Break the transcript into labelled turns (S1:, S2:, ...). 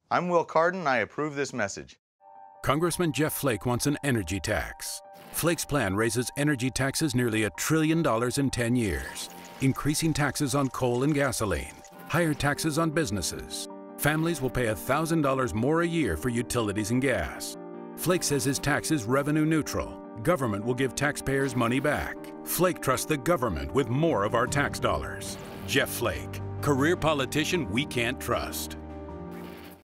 S1: I'm Wil Cardon. I approve this message.
S2: Congressman Jeff Flake wants an energy tax. Flake's plan raises energy taxes nearly $1 trillion in 10 years, increasing taxes on coal and gasoline, higher taxes on businesses. Families will pay $1,000 more a year for utilities and gas. Flake says his tax is revenue neutral. Government will give taxpayers money back. Flake trusts the government with more of our tax dollars. Jeff Flake, career politician we can't trust.